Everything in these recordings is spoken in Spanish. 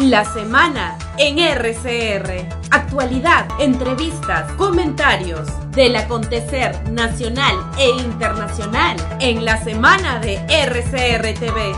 La semana en RCR. Actualidad, entrevistas, comentarios del acontecer nacional e internacional en la semana de RCR TV.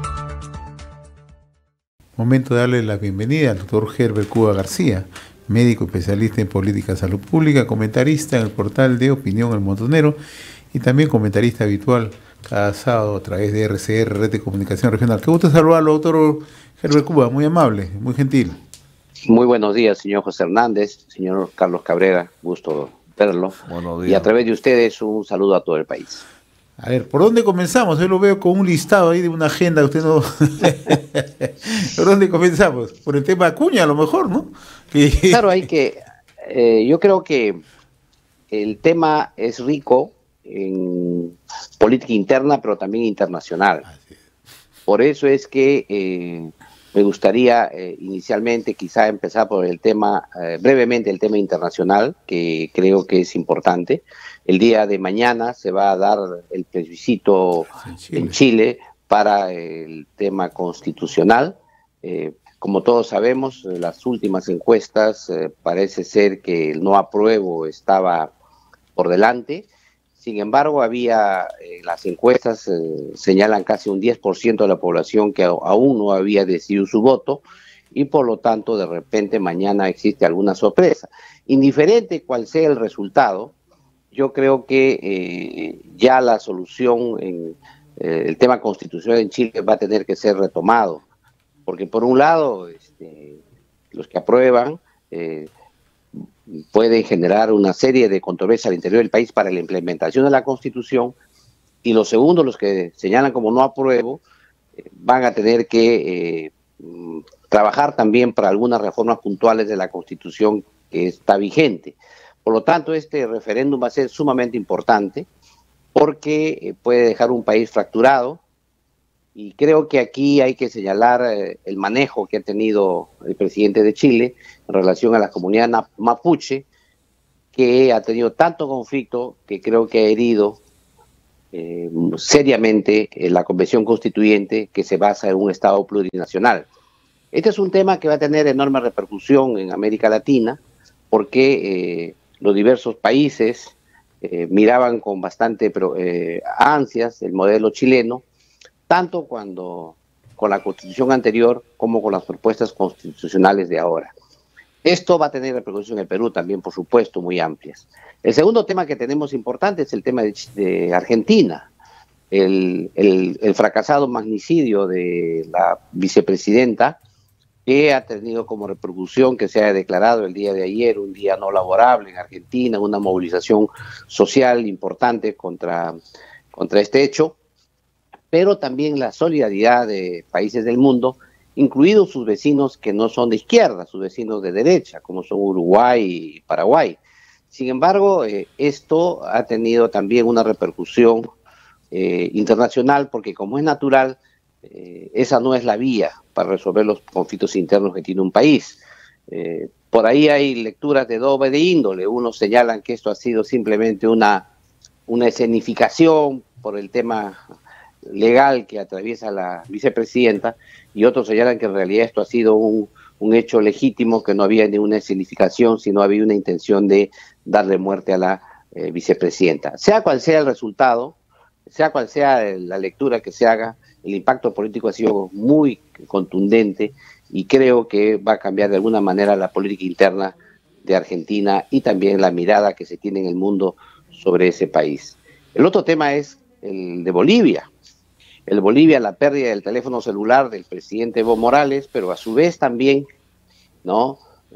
Momento de darle la bienvenida al doctor Herbert Cuba García, médico especialista en política de salud pública, comentarista en el portal de Opinión El Montonero y también comentarista habitual cada sábado a través de RCR, Red de Comunicación Regional. Qué gusto saludarlo, doctor Herbert Cuba, muy amable, muy gentil. Muy buenos días, señor José Hernández, señor Carlos Cabrera, gusto verlo. Buenos días. Y a través de ustedes un saludo a todo el país. A ver, ¿por dónde comenzamos? Yo lo veo con un listado ahí de una agenda, usted no... ¿Por dónde comenzamos? Por el tema Acuña, a lo mejor, ¿no? Claro, hay que... yo creo que el tema es rico en política interna, pero también internacional. Por eso es que me gustaría inicialmente quizá empezar por el tema, brevemente el tema internacional, que creo que es importante. El día de mañana se va a dar el plebiscito en Chile para el tema constitucional. Como todos sabemos, las últimas encuestas parece ser que el no apruebo estaba por delante. Sin embargo, las encuestas señalan casi un 10% de la población que aún no había decidido su voto y por lo tanto de repente mañana existe alguna sorpresa. Indiferente cuál sea el resultado, yo creo que ya la solución en el tema constitucional en Chile va a tener que ser retomado, porque por un lado los que aprueban pueden generar una serie de controversias al interior del país para la implementación de la Constitución, y los segundos, los que señalan como no apruebo, van a tener que trabajar también para algunas reformas puntuales de la Constitución que está vigente. Por lo tanto, este referéndum va a ser sumamente importante porque puede dejar un país fracturado, y creo que aquí hay que señalar el manejo que ha tenido el presidente de Chile en relación a la comunidad mapuche, que ha tenido tanto conflicto que creo que ha herido seriamente la Convención Constituyente, que se basa en un Estado plurinacional. Este es un tema que va a tener enorme repercusión en América Latina, porque los diversos países miraban con bastante ansias el modelo chileno, tanto con la Constitución anterior como con las propuestas constitucionales de ahora. Esto va a tener repercusión en el Perú también, por supuesto, muy amplias. El segundo tema que tenemos importante es el tema de Argentina. El fracasado magnicidio de la vicepresidenta, que ha tenido como repercusión que se haya declarado el día de ayer un día no laborable en Argentina, una movilización social importante contra este hecho, pero también la solidaridad de países del mundo, incluidos sus vecinos que no son de izquierda, sus vecinos de derecha, como son Uruguay y Paraguay. Sin embargo, esto ha tenido también una repercusión internacional, porque como es natural, esa no es la vía para resolver los conflictos internos que tiene un país. Por ahí hay lecturas de doble índole. Unos señalan que esto ha sido simplemente una escenificación por el tema legal que atraviesa la vicepresidenta, y otros señalan que en realidad esto ha sido un hecho legítimo, que no había ninguna escenificación, sino había una intención de darle muerte a la vicepresidenta. Sea cual sea el resultado, sea cual sea la lectura que se haga, el impacto político ha sido muy contundente y creo que va a cambiar de alguna manera la política interna de Argentina y también la mirada que se tiene en el mundo sobre ese país. El otro tema es el de Bolivia. El Bolivia, la pérdida del teléfono celular del presidente Evo Morales, pero a su vez también, ¿no?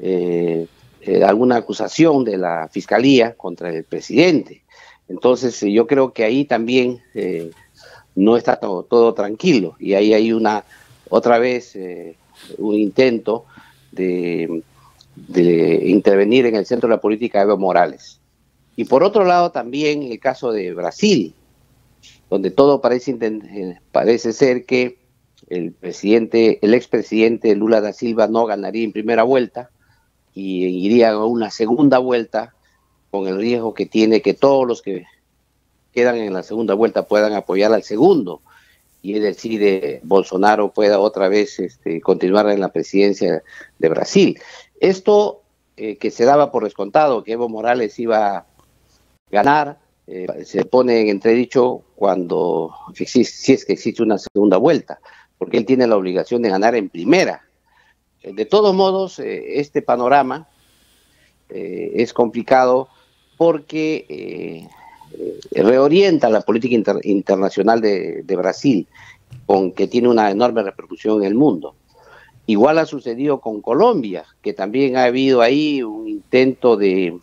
Alguna acusación de la fiscalía contra el presidente. Entonces yo creo que ahí también no está todo tranquilo, y ahí hay otra vez un intento de intervenir en el centro de la política de Evo Morales. Y por otro lado también el caso de Brasil, donde todo parece ser que el expresidente Lula da Silva no ganaría en primera vuelta y iría a una segunda vuelta, con el riesgo que tiene que todos los que quedan en la segunda vuelta puedan apoyar al segundo. y es decir, Bolsonaro pueda otra vez continuar en la presidencia de Brasil. Esto que se daba por descontado, que Evo Morales iba a ganar, se pone en entredicho cuando, si es que existe una segunda vuelta, porque él tiene la obligación de ganar en primera. De todos modos, este panorama es complicado porque reorienta la política internacional de Brasil, con que tiene una enorme repercusión en el mundo. Igual ha sucedido con Colombia, que también ha habido ahí un intento de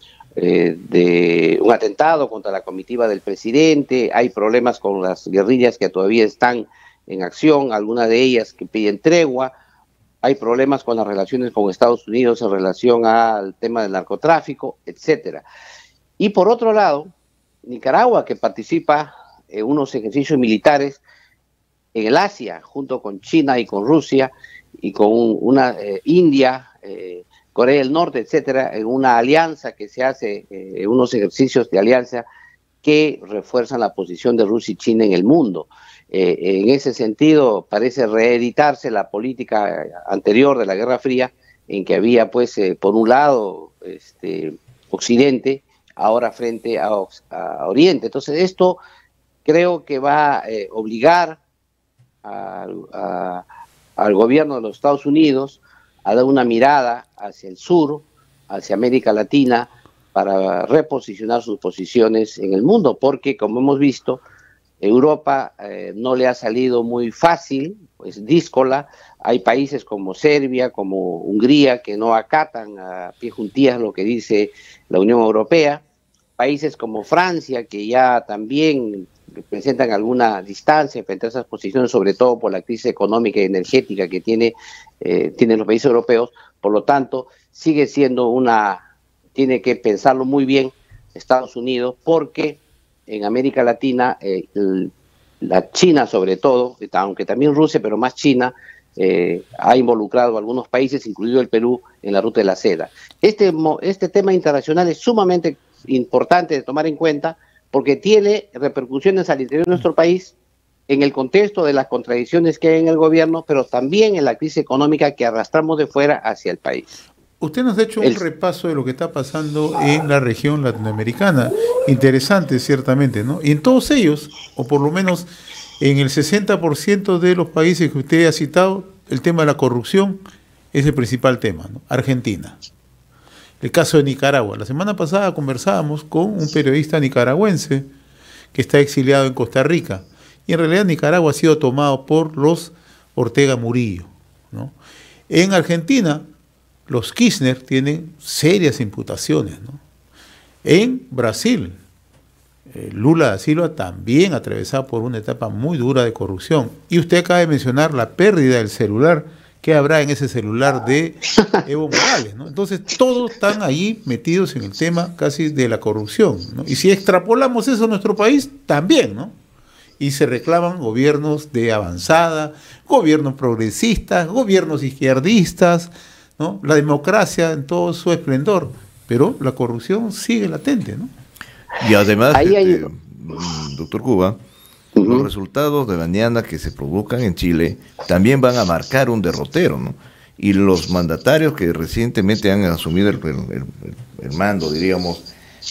un atentado contra la comitiva del presidente, hay problemas con las guerrillas que todavía están en acción, algunas de ellas que piden tregua, hay problemas con las relaciones con Estados Unidos en relación al tema del narcotráfico, etcétera. Y por otro lado, Nicaragua, que participa en unos ejercicios militares en el Asia, junto con China y con Rusia, y con una India, Corea del Norte, etcétera, en una alianza que se hace, unos ejercicios de alianza que refuerzan la posición de Rusia y China en el mundo. En ese sentido, parece reeditarse la política anterior de la Guerra Fría, en que había, pues, por un lado, Occidente, ahora frente a Oriente. Entonces, esto creo que va a obligar al gobierno de los Estados Unidos a dar una mirada hacia el sur, hacia América Latina, para reposicionar sus posiciones en el mundo, porque, como hemos visto, Europa no le ha salido muy fácil, pues díscola. Hay países como Serbia, como Hungría, que no acatan a pie juntillas lo que dice la Unión Europea. Países como Francia, que ya también presentan alguna distancia frente a esas posiciones, sobre todo por la crisis económica y energética que tienen los países europeos. Por lo tanto, sigue siendo tiene que pensarlo muy bien Estados Unidos, porque en América Latina, la China sobre todo, aunque también Rusia, pero más China, ha involucrado a algunos países, incluido el Perú, en la ruta de la seda. Este tema internacional es sumamente importante de tomar en cuenta, porque tiene repercusiones al interior de nuestro país, en el contexto de las contradicciones que hay en el gobierno, pero también en la crisis económica que arrastramos de fuera hacia el país. Usted nos ha hecho un repaso de lo que está pasando en la región latinoamericana, interesante ciertamente, ¿no? Y en todos ellos, o por lo menos en el 60% de los países que usted ha citado, el tema de la corrupción es el principal tema, ¿no? Argentina. El caso de Nicaragua. La semana pasada conversábamos con un periodista nicaragüense que está exiliado en Costa Rica. Y en realidad Nicaragua ha sido tomado por los Ortega Murillo, ¿no? En Argentina, los Kirchner tienen serias imputaciones, ¿no? En Brasil, Lula da Silva también atravesado por una etapa muy dura de corrupción. Y usted acaba de mencionar la pérdida del celular. ¿Qué habrá en ese celular de Evo Morales, ¿no? Entonces, todos están ahí metidos en el tema casi de la corrupción, ¿no? Y si extrapolamos eso a nuestro país, también, ¿no? Y se reclaman gobiernos de avanzada, gobiernos progresistas, gobiernos izquierdistas, ¿no? La democracia en todo su esplendor, pero la corrupción sigue latente, ¿no? Y además, doctor Cuba, los resultados de mañana que se provocan en Chile también van a marcar un derrotero, ¿no? Y los mandatarios que recientemente han asumido el mando, diríamos,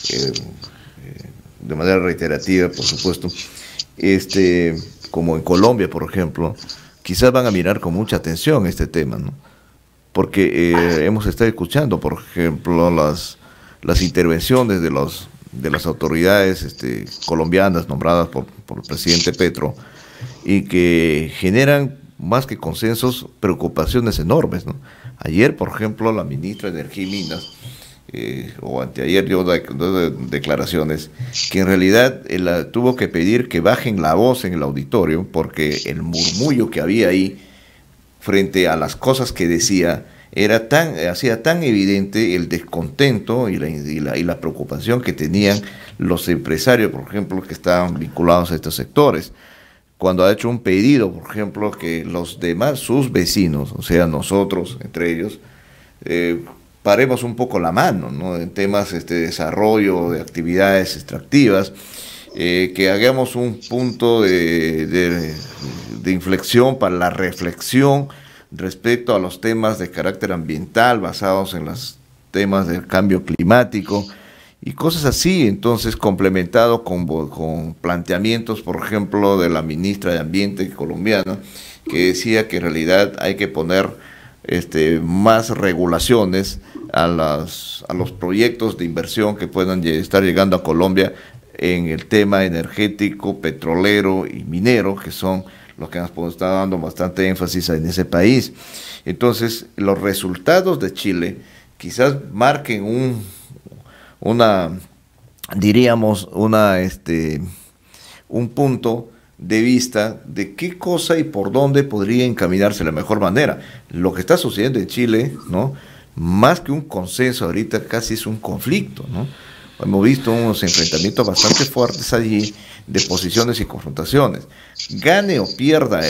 de manera reiterativa, por supuesto, como en Colombia, por ejemplo, quizás van a mirar con mucha atención este tema, ¿no? Porque hemos estado escuchando, por ejemplo, las intervenciones de las autoridades colombianas nombradas por el presidente Petro, y que generan más que consensos, preocupaciones enormes, ¿no? Ayer, por ejemplo, la ministra de Energía y Minas, o anteayer dio declaraciones que en realidad tuvo que pedir que bajen la voz en el auditorio, porque el murmullo que había ahí frente a las cosas que decía hacía tan evidente el descontento y la preocupación que tenían los empresarios, por ejemplo, que estaban vinculados a estos sectores. Cuando ha hecho un pedido, por ejemplo, que los demás, sus vecinos, o sea, nosotros, entre ellos, paremos un poco la mano, ¿no? En temas de desarrollo de actividades extractivas, que hagamos un punto de inflexión para la reflexión respecto a los temas de carácter ambiental basados en los temas del cambio climático y cosas así, entonces complementado con planteamientos, por ejemplo, de la ministra de Ambiente colombiana, que decía que en realidad hay que poner más regulaciones a los proyectos de inversión que puedan estar llegando a Colombia en el tema energético, petrolero y minero, que son los que nos están dando bastante énfasis en ese país. Entonces, los resultados de Chile quizás marquen un punto de vista de qué cosa y por dónde podría encaminarse de la mejor manera. Lo que está sucediendo en Chile, ¿no?, más que un consenso ahorita casi es un conflicto, ¿no? Hemos visto unos enfrentamientos bastante fuertes allí de posiciones y confrontaciones. Gane o pierda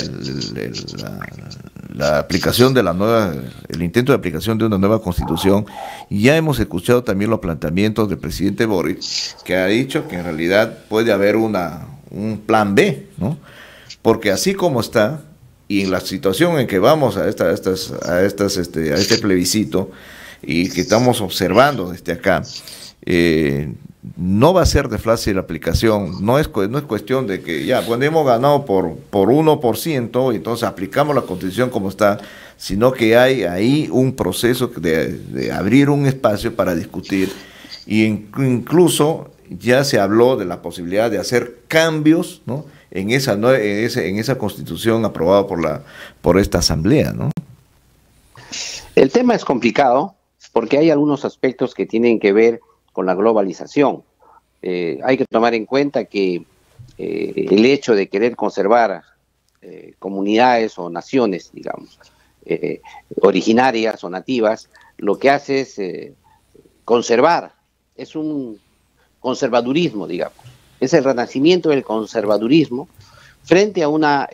la aplicación de el intento de aplicación de una nueva constitución, ya hemos escuchado también los planteamientos del presidente Boric, que ha dicho que en realidad puede haber un plan B, ¿no? Porque así como está, y en la situación en que vamos a este plebiscito y que estamos observando desde acá, no va a ser de fácil la aplicación. No es cuestión de que ya, bueno, hemos ganado por 1%, entonces aplicamos la Constitución como está, sino que hay ahí un proceso de abrir un espacio para discutir, y incluso ya se habló de la posibilidad de hacer cambios, ¿no?, en esa Constitución aprobada por esta Asamblea, ¿no? El tema es complicado porque hay algunos aspectos que tienen que ver con la globalización. Hay que tomar en cuenta que el hecho de querer conservar comunidades o naciones, digamos, originarias o nativas, lo que hace es conservar, es un conservadurismo, digamos. Es el renacimiento del conservadurismo frente a una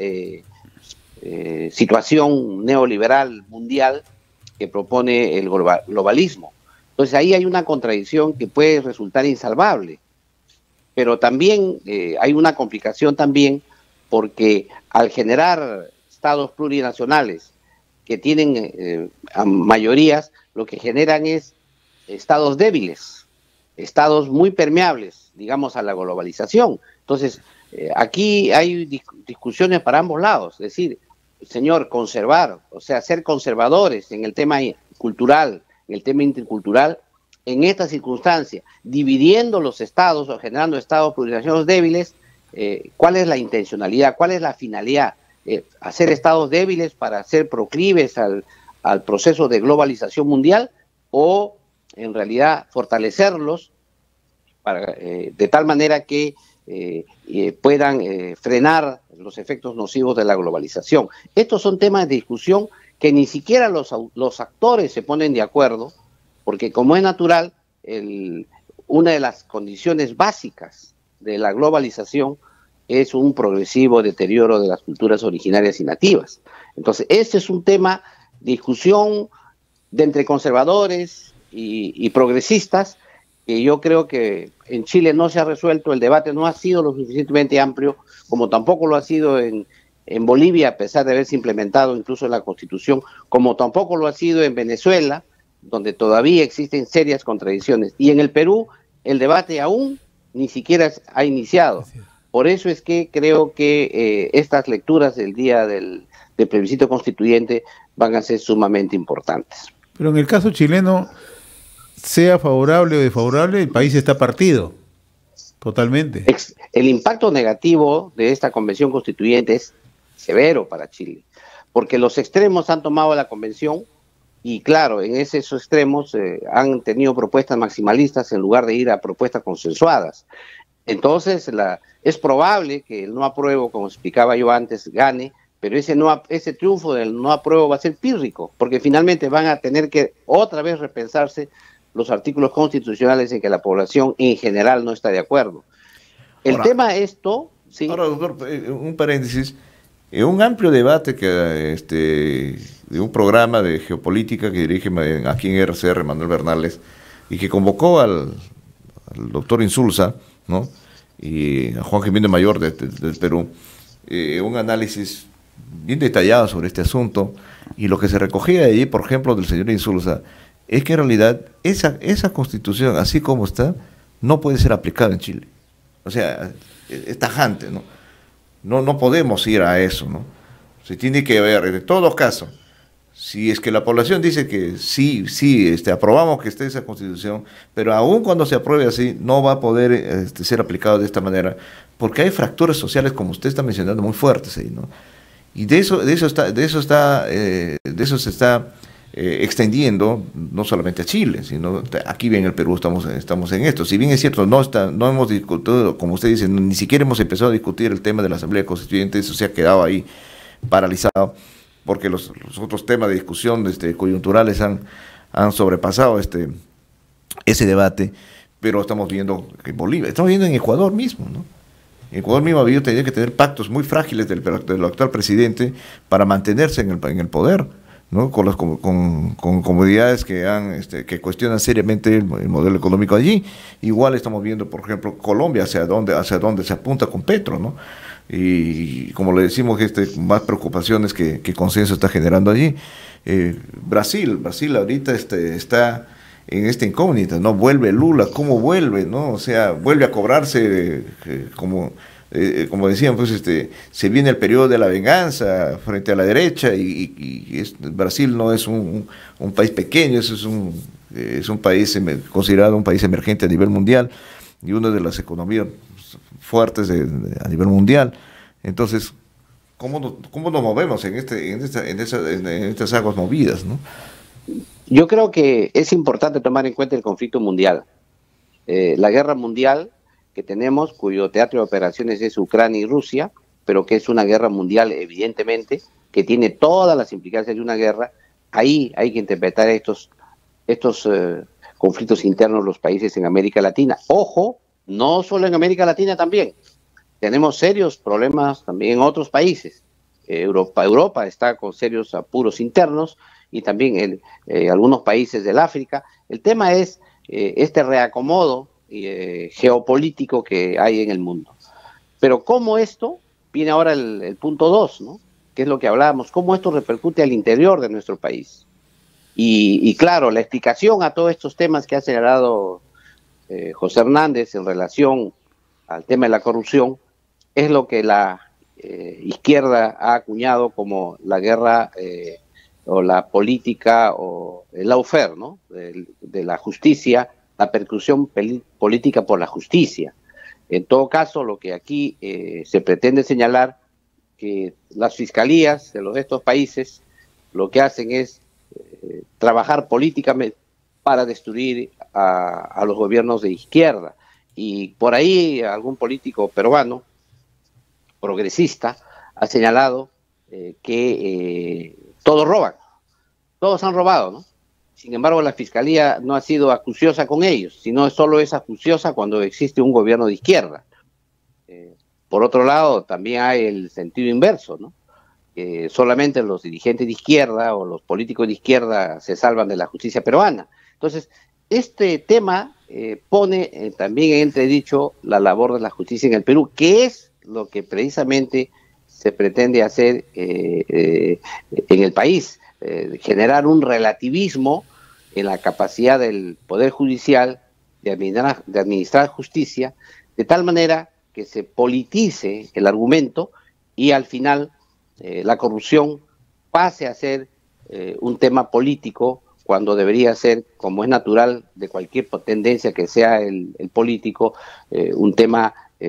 situación neoliberal mundial que propone el globalismo. Entonces ahí hay una contradicción que puede resultar insalvable, pero también hay una complicación también, porque al generar estados plurinacionales que tienen mayorías, lo que generan es estados débiles, estados muy permeables, digamos, a la globalización. Entonces, aquí hay discusiones para ambos lados, es decir, señor, conservar, o sea, ser conservadores en el tema cultural, en el tema intercultural, en esta circunstancia, dividiendo los estados o generando estados plurinacionales débiles, ¿cuál es la intencionalidad? ¿Cuál es la finalidad? ¿Hacer estados débiles para ser proclives al proceso de globalización mundial, o en realidad fortalecerlos de tal manera que puedan frenar los efectos nocivos de la globalización? Estos son temas de discusión que ni siquiera los actores se ponen de acuerdo, porque como es natural, una de las condiciones básicas de la globalización es un progresivo deterioro de las culturas originarias y nativas. Entonces, este es un tema de discusión entre conservadores y progresistas, que yo creo que en Chile no se ha resuelto. El debate no ha sido lo suficientemente amplio, como tampoco lo ha sido en Bolivia, a pesar de haberse implementado incluso en la Constitución, como tampoco lo ha sido en Venezuela, donde todavía existen serias contradicciones. Y en el Perú, el debate aún ni siquiera ha iniciado. Por eso es que creo que estas lecturas del día del plebiscito constituyente van a ser sumamente importantes. Pero en el caso chileno, sea favorable o desfavorable, el país está partido, totalmente. El impacto negativo de esta convención constituyente es severo para Chile, porque los extremos han tomado la convención y claro, en esos extremos han tenido propuestas maximalistas en lugar de ir a propuestas consensuadas. Entonces es probable que el no apruebo, como explicaba yo antes, gane, pero ese triunfo del no apruebo va a ser pírrico, porque finalmente van a tener que otra vez repensarse los artículos constitucionales en que la población en general no está de acuerdo. El tema esto... ¿sí? Ahora, doctor, un paréntesis. Un amplio debate de un programa de geopolítica que dirige aquí en RCR Manuel Bernales y que convocó al doctor Insulza, ¿no?, y a Juan Jiménez Mayor del Perú, un análisis bien detallado sobre este asunto, y lo que se recogía de allí, por ejemplo, del señor Insulza, es que en realidad esa constitución, así como está, no puede ser aplicada en Chile. O sea, es tajante, ¿no? No podemos ir a eso, ¿no? Se tiene que ver, en todos casos, si es que la población dice que sí, aprobamos que esté esa constitución, pero aún cuando se apruebe así, no va a poder ser aplicado de esta manera, porque hay fracturas sociales, como usted está mencionando, muy fuertes ahí, ¿no? Y de eso se está extendiendo no solamente a Chile, sino aquí bien en el Perú estamos en esto. Si bien es cierto, no hemos discutido, como usted dice, ni siquiera hemos empezado a discutir el tema de la Asamblea Constituyente, eso se ha quedado ahí paralizado, porque los otros temas de discusión coyunturales han sobrepasado ese debate, pero estamos viendo que en Bolivia, estamos viendo en Ecuador mismo, ¿no? En Ecuador mismo había tenido que tener pactos muy frágiles del actual presidente para mantenerse en el poder, ¿no? Con comunidades que cuestionan seriamente el modelo económico allí. Igual estamos viendo, por ejemplo, Colombia, hacia dónde se apunta con Petro, ¿no? Y como le decimos, más preocupaciones que consenso está generando allí. Brasil ahorita está en esta incógnita, ¿no? Vuelve Lula, ¿cómo vuelve, no? O sea, vuelve a cobrarse, como decían, pues se viene el periodo de la venganza frente a la derecha, y Brasil no es un país pequeño, es un país considerado un país emergente a nivel mundial, y una de las economías fuertes a nivel mundial. Entonces, ¿cómo nos movemos en estas aguas movidas, ¿no? Yo creo que es importante tomar en cuenta el conflicto mundial. La guerra mundial que tenemos, cuyo teatro de operaciones es Ucrania y Rusia, pero que es una guerra mundial, evidentemente, que tiene todas las implicancias de una guerra. Ahí hay que interpretar estos conflictos internos de los países en América Latina. Ojo, no solo en América Latina, también. Tenemos serios problemas también en otros países. Europa está con serios apuros internos, y también algunos países del África. El tema es este reacomodo geopolítico que hay en el mundo. Pero cómo esto, viene ahora el punto 2, ¿no? Que es lo que hablábamos, cómo esto repercute al interior de nuestro país. Y claro, la explicación a todos estos temas que ha señalado José Hernández en relación al tema de la corrupción es lo que la izquierda ha acuñado como la guerra o la política o el lawfare, ¿no? De la justicia, la persecución política por la justicia. En todo caso, lo que aquí se pretende señalar, que las fiscalías de estos países lo que hacen es trabajar políticamente para destruir a los gobiernos de izquierda. Y por ahí algún político peruano progresista ha señalado que todos roban, todos han robado, ¿no? Sin embargo, la Fiscalía no ha sido acuciosa con ellos, sino solo es acuciosa cuando existe un gobierno de izquierda. Por otro lado, también hay el sentido inverso, ¿no? Solamente los dirigentes de izquierda o los políticos de izquierda se salvan de la justicia peruana. Entonces, este tema pone también en entredicho la labor de la justicia en el Perú, que es lo que precisamente se pretende hacer en el país, generar un relativismo en la capacidad del Poder Judicial de administrar justicia, de tal manera que se politice el argumento y al final la corrupción pase a ser un tema político, cuando debería ser, como es natural de cualquier tendencia que sea el político, un tema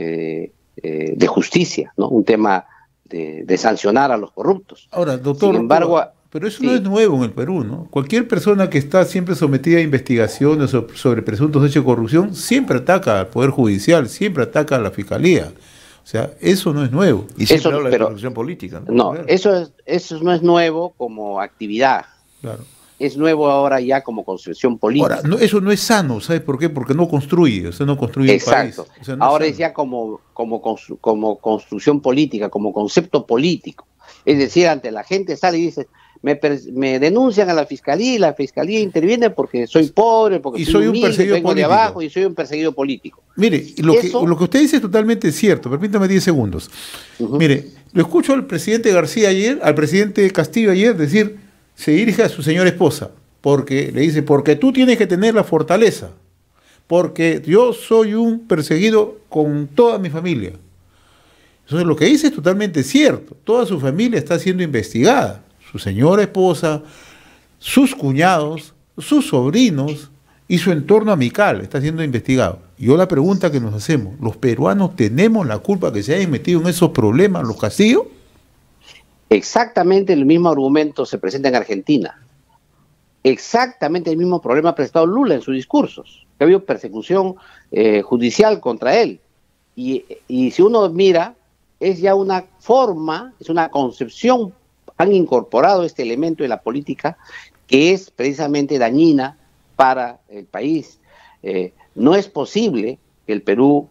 de justicia, ¿no? Un tema de sancionar a los corruptos. Ahora, doctor, sin embargo, pero eso sí, no es nuevo en el Perú, ¿no? Cualquier persona que está siempre sometida a investigaciones sobre presuntos hechos de corrupción siempre ataca al Poder Judicial, siempre ataca a la Fiscalía. O sea, eso no es nuevo. Y siempre habla de corrupción política, ¿no? No, claro. Eso no es nuevo como actividad. Claro. Es nuevo ahora ya como construcción política. Ahora, eso no es sano, ¿sabes por qué? Porque no construye, no construye el país. Exacto. O sea, no ahora es ya como construcción política, como concepto político. Es decir, ante la gente sale y dice, me denuncian a la fiscalía y la fiscalía interviene porque soy pobre, porque y soy un humilde, perseguido vengo político. de abajo y soy un perseguido político. Mire, lo que usted dice es totalmente cierto. Permítame 10 segundos. Mire, lo escucho al presidente García ayer, al presidente Castillo ayer decir, se dirige a su señora esposa, porque le dice, porque tú tienes que tener la fortaleza, porque yo soy un perseguido con toda mi familia. Entonces lo que dice es totalmente cierto. Toda su familia está siendo investigada. Su señora esposa, sus cuñados, sus sobrinos y su entorno amical está siendo investigado. Y yo la pregunta que nos hacemos, ¿los peruanos tenemos la culpa que se hayan metido en esos problemas los Castillo? Exactamente el mismo argumento se presenta en Argentina. Exactamente el mismo problema ha presentado Lula en sus discursos. Que ha habido persecución judicial contra él. Y si uno mira, es ya una forma, es una concepción, han incorporado este elemento de la política que es precisamente dañina para el país. No es posible que el Perú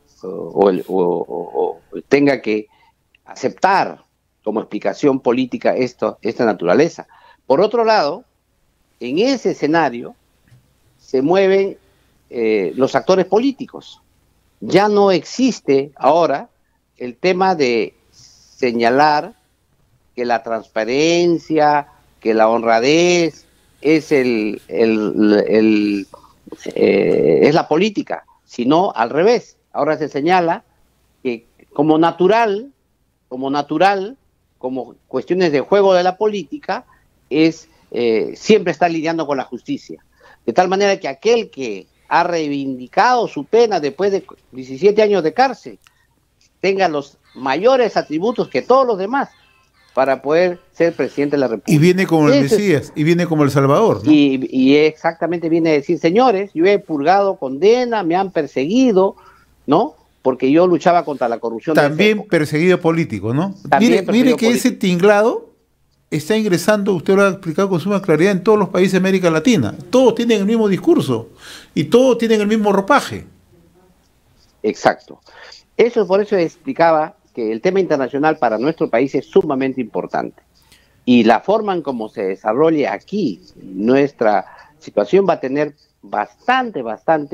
tenga que aceptar como explicación política esta naturaleza. Por otro lado, en ese escenario se mueven los actores políticos. Ya no existe ahora el tema de señalar que la transparencia, que la honradez es es la política, sino al revés. Ahora se señala que como natural, como cuestiones de juego de la política, es siempre estar lidiando con la justicia. De tal manera que aquel que ha reivindicado su pena después de 17 años de cárcel tenga los mayores atributos que todos los demás para poder ser presidente de la República. Y viene como el Mesías, y viene como el Salvador, ¿no? Y exactamente viene a decir, señores, yo he purgado condena, me han perseguido, ¿no? Porque yo luchaba contra la corrupción. También perseguido político, ¿no? Mire que político. Ese tinglado está ingresando, usted lo ha explicado con suma claridad, en todos los países de América Latina. Todos tienen el mismo discurso y todos tienen el mismo ropaje. Exacto. Eso por eso explicaba que el tema internacional para nuestro país es sumamente importante. Y la forma en cómo se desarrolle aquí nuestra situación va a tener bastante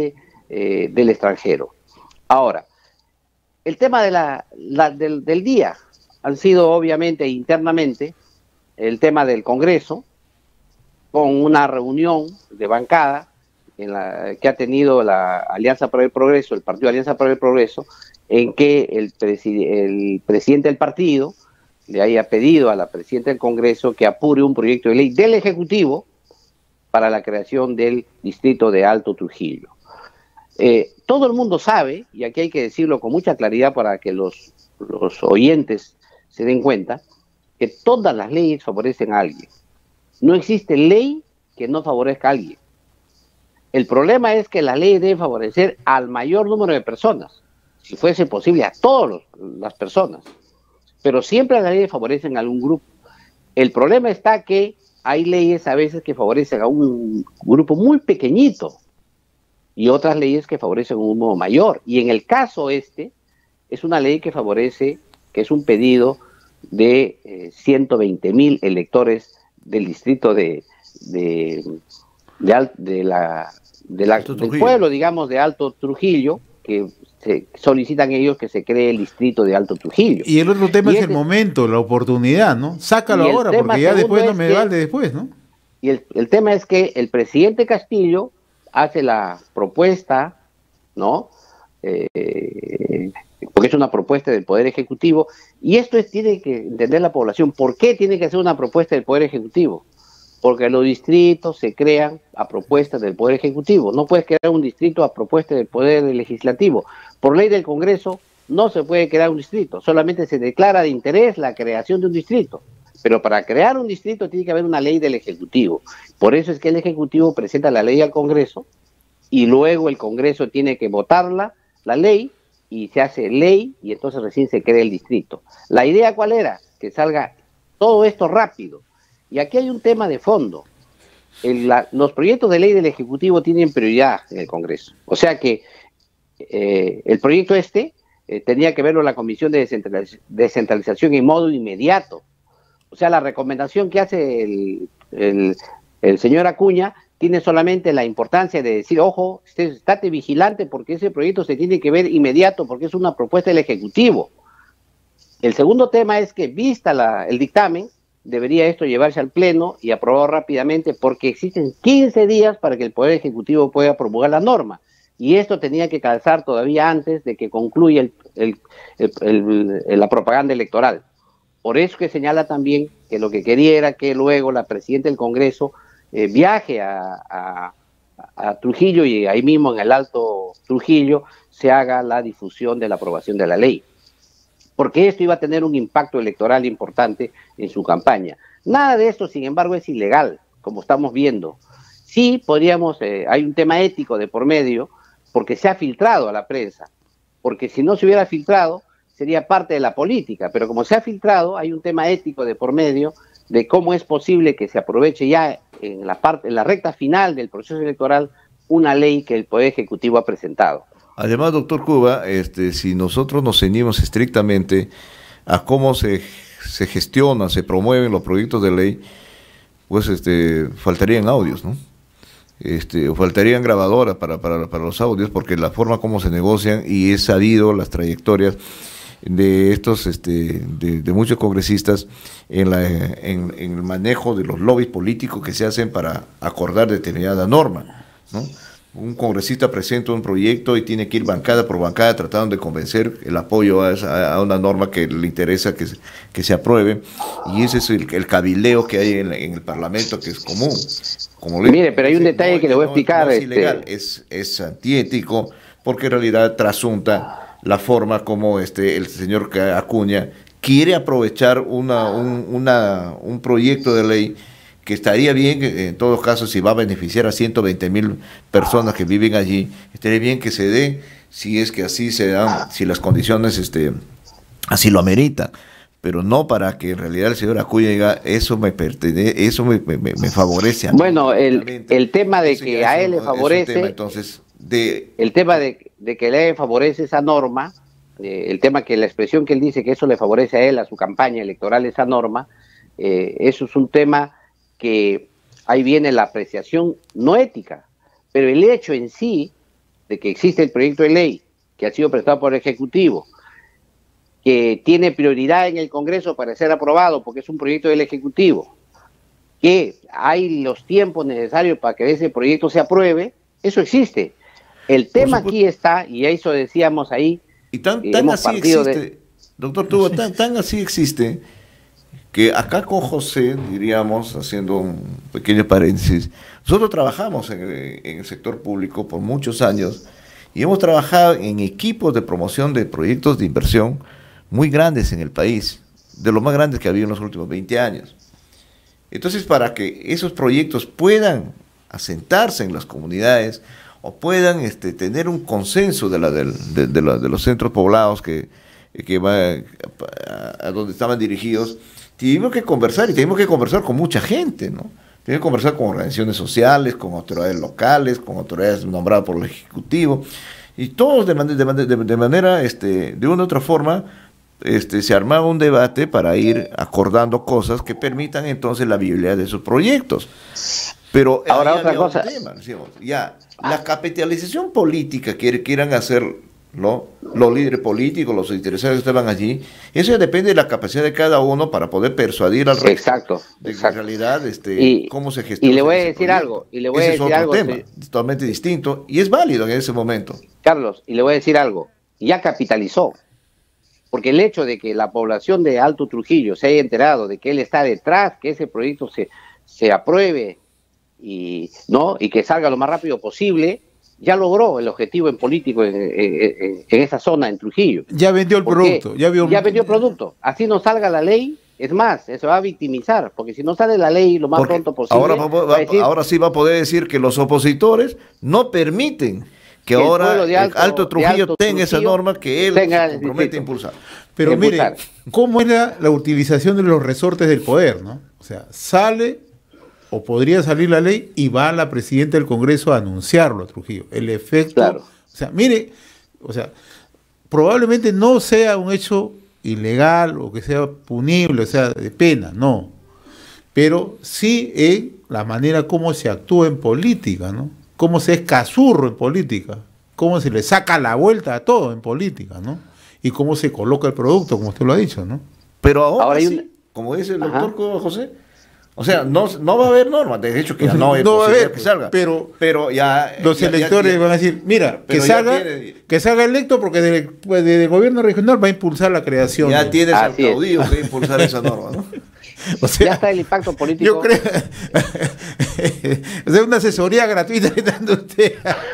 del extranjero. Ahora, el tema de del día han sido obviamente internamente el tema del Congreso, con una reunión de bancada que ha tenido la Alianza para el Progreso, el Partido Alianza para el Progreso, en que el presidente del partido le haya pedido a la presidenta del Congreso que apure un proyecto de ley del Ejecutivo para la creación del distrito de Alto Trujillo. Todo el mundo sabe, y aquí hay que decirlo con mucha claridad para que los oyentes se den cuenta, que todas las leyes favorecen a alguien. No existe ley que no favorezca a alguien. El problema es que la ley debe favorecer al mayor número de personas, si fuese posible a todas las personas, pero siempre las leyes favorecen a algún grupo. El problema está que hay leyes a veces que favorecen a un grupo muy pequeñito y otras leyes que favorecen a un grupo mayor. Y en el caso es una ley que favorece, que es un pedido de 120,000 electores del distrito del pueblo, digamos, de Alto Trujillo, que solicitan ellos que se cree el distrito de Alto Trujillo. Y el otro tema es el momento, la oportunidad, ¿no? Sácalo ahora, porque ya después no me vale después, ¿no? Y el tema es que el presidente Castillo hace la propuesta, ¿no? Porque es una propuesta del Poder Ejecutivo, y esto tiene que entender la población. ¿Por qué tiene que ser una propuesta del Poder Ejecutivo? Porque los distritos se crean a propuesta del Poder Ejecutivo. No puedes crear un distrito a propuesta del Poder Legislativo. Por ley del Congreso no se puede crear un distrito, solamente se declara de interés la creación de un distrito. Pero para crear un distrito tiene que haber una ley del Ejecutivo. Por eso es que el Ejecutivo presenta la ley al Congreso y luego el Congreso tiene que votarla, la ley, y se hace ley y entonces recién se crea el distrito. ¿La idea cuál era? Que salga todo esto rápido. Y aquí hay un tema de fondo. Los proyectos de ley del Ejecutivo tienen prioridad en el Congreso. O sea que el proyecto tenía que verlo la Comisión de Descentralización en modo inmediato, O sea, la recomendación que hace el señor Acuña tiene solamente la importancia de decir, ojo, estate vigilante porque ese proyecto se tiene que ver inmediato porque es una propuesta del Ejecutivo. El segundo tema es que, vista el dictamen, debería esto llevarse al Pleno y aprobarlo rápidamente porque existen 15 días para que el Poder Ejecutivo pueda promulgar la norma. Y esto tenía que calzar todavía antes de que concluya la propaganda electoral. Por eso que señala también que lo que quería era que luego la presidenta del Congreso viaje a Trujillo y ahí mismo en el Alto Trujillo se haga la difusión de la aprobación de la ley. Porque esto iba a tener un impacto electoral importante en su campaña. Nada de esto, sin embargo, es ilegal, como estamos viendo. Sí, podríamos, hay un tema ético de por medio, porque se ha filtrado a la prensa. Porque si no se hubiera filtrado, sería parte de la política, pero como se ha filtrado, hay un tema ético de por medio de cómo es posible que se aproveche ya en la recta final del proceso electoral una ley que el Poder Ejecutivo ha presentado. Además, doctor Cuba, si nosotros nos ceñimos estrictamente a cómo se gestionan, se promueven los proyectos de ley, pues faltarían audios, ¿no? O faltarían grabadoras para los audios, porque la forma como se negocian, y es sabido las trayectorias de estos de muchos congresistas en el manejo de los lobbies políticos que se hacen para acordar determinada norma, ¿no? Un congresista presenta un proyecto y tiene que ir bancada por bancada tratando de convencer el apoyo a una norma que le interesa que se apruebe, y ese es el cabileo que hay en el Parlamento, que es común. Mire, pero hay un detalle que le voy a explicar. No es ilegal, es antiético, porque en realidad trasunta la forma como el señor Acuña quiere aprovechar un proyecto de ley que estaría bien, en todo caso, si va a beneficiar a 120,000 personas que viven allí, estaría bien que se dé, si es que así se dan, si las condiciones así lo ameritan, pero no para que en realidad el señor Acuña diga, eso me pertenece, eso me favorece a mí. Bueno, el tema de que a él le favorece, el tema de que le favorece esa norma, el tema que la expresión que él dice que eso le favorece a él, a su campaña electoral, esa norma, eso es un tema que ahí viene la apreciación no ética, pero el hecho en sí de que existe el proyecto de ley que ha sido presentado por el Ejecutivo, que tiene prioridad en el Congreso para ser aprobado porque es un proyecto del Ejecutivo, que hay los tiempos necesarios para que ese proyecto se apruebe, eso existe. El tema aquí está, y eso decíamos ahí, y tan así existe, doctor Tuba, tan así existe, que acá con José, diríamos, haciendo un pequeño paréntesis, nosotros trabajamos en el sector público por muchos años y hemos trabajado en equipos de promoción de proyectos de inversión muy grandes en el país, de los más grandes que ha habido en los últimos 20 años. Entonces, para que esos proyectos puedan asentarse en las comunidades o puedan tener un consenso de los centros poblados que va a donde estaban dirigidos, tuvimos que conversar, y tenemos que conversar con mucha gente, ¿no? Tenemos que conversar con organizaciones sociales, con autoridades locales, con autoridades nombradas por el Ejecutivo, y todos de manera, de una u otra forma, se armaba un debate para ir acordando cosas que permitan entonces la viabilidad de esos proyectos. Pero ahora otra cosa, la capitalización política que quieran hacer, ¿no?, los líderes políticos, los interesados que estaban allí, eso depende de la capacidad de cada uno para poder persuadir al resto. Exacto. En realidad, cómo se gestiona. Y le voy a decir algo, ese es otro tema, totalmente distinto, y es válido en ese momento. Carlos, y le voy a decir algo, ya capitalizó, porque el hecho de que la población de Alto Trujillo se haya enterado de que él está detrás, que ese proyecto se apruebe y que salga lo más rápido posible, ya logró el objetivo en político en esa zona, en Trujillo. Ya vendió el producto. Ya vendió el producto. Así no salga la ley, es más, se va a victimizar, porque si no sale la ley lo más pronto posible... Ahora sí va a poder decir que los opositores no permiten que ahora Alto Trujillo tenga esa norma que él se compromete a impulsar. Pero mire, ¿cómo era la utilización de los resortes del poder, no? O sea, sale... o podría salir la ley y va la presidenta del Congreso a anunciarlo a Trujillo. El efecto, claro. O sea, mire, probablemente no sea un hecho ilegal o que sea punible, o sea, de pena, no. Pero sí en la manera como se actúa en política, ¿no? Cómo se es cazurro en política, cómo se le saca la vuelta a todo en política, ¿no? Y cómo se coloca el producto, como usted lo ha dicho, ¿no? Pero ahora sí, como dice el doctor José, o sea, no va a haber normas, de hecho que ya no hay posibilidad que salga. Pero ya los electores van a decir, mira, que salga electo porque desde el gobierno regional va a impulsar la creación. Ya tienes al caudillo que impulsar esa norma, ¿no? O sea, ya está el impacto político. Yo creo. O sea, una asesoría gratuita que dando usted.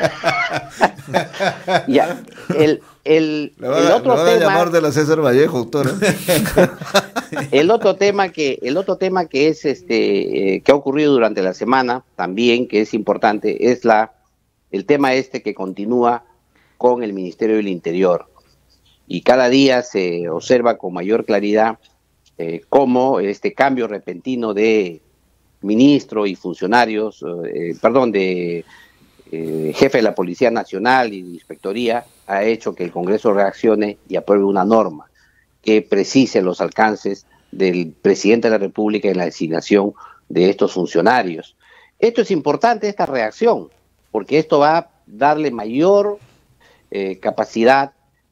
Ya, el otro tema. A llamar de la César Vallejo, doctor. El otro tema que es que ha ocurrido durante la semana también, que es importante, es el tema que continúa con el Ministerio del Interior. Y cada día se observa con mayor claridad cómo este cambio repentino de ministro y funcionarios, jefe de la Policía Nacional y de Inspectoría, ha hecho que el Congreso reaccione y apruebe una norma que precise los alcances del presidente de la República en la designación de estos funcionarios. Esto es importante, esta reacción, porque esto va a darle mayor capacidad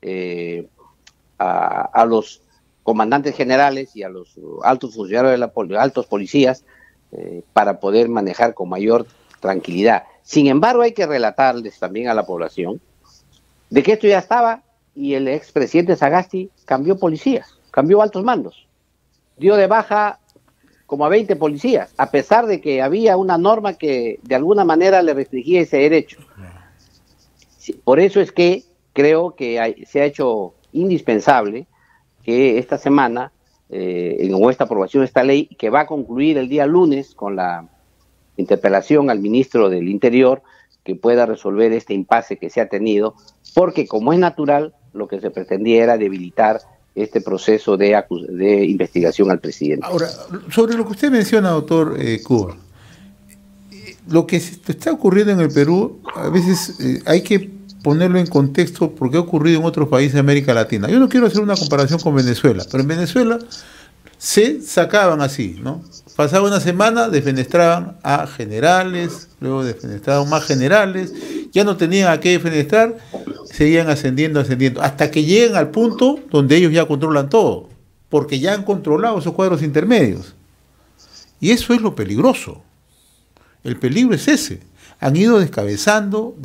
a los comandantes generales y a los altos funcionarios altos policías para poder manejar con mayor tranquilidad. Sin embargo, hay que relatarles también a la población de que esto ya estaba y el expresidente Sagasti cambió policías, cambió altos mandos, dio de baja como a 20 policías, a pesar de que había una norma que de alguna manera le restringía ese derecho. Por eso es que creo que se ha hecho indispensable que esta semana, en esta aprobación de esta ley, que va a concluir el día lunes con la interpelación al ministro del Interior, que pueda resolver este impasse que se ha tenido, porque como es natural, lo que se pretendía era debilitar este proceso de investigación al presidente. Ahora, sobre lo que usted menciona, doctor Cuba, lo que está ocurriendo en el Perú, a veces hay que ponerlo en contexto porque ha ocurrido en otros países de América Latina. Yo no quiero hacer una comparación con Venezuela, pero en Venezuela se sacaban así, ¿no? Pasaba una semana, defenestraban a generales, luego defenestraban más generales, ya no tenían a qué defenestrar, seguían ascendiendo, hasta que llegan al punto donde ellos ya controlan todo, porque ya han controlado esos cuadros intermedios. Y eso es lo peligroso. El peligro es ese. Han ido descabezando,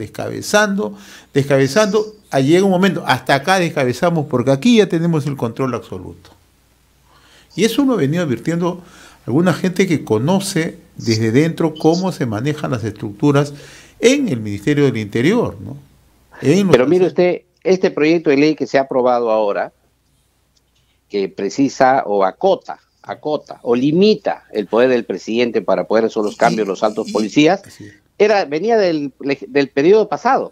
llega un momento, hasta acá descabezamos, porque aquí ya tenemos el control absoluto. Y eso lo ha venido advirtiendo alguna gente que conoce desde dentro cómo se manejan las estructuras en el Ministerio del Interior, ¿no? Pero mire usted, este proyecto de ley que se ha aprobado ahora, que precisa o acota o limita el poder del presidente para poder hacer los cambios los altos policías, venía del periodo pasado,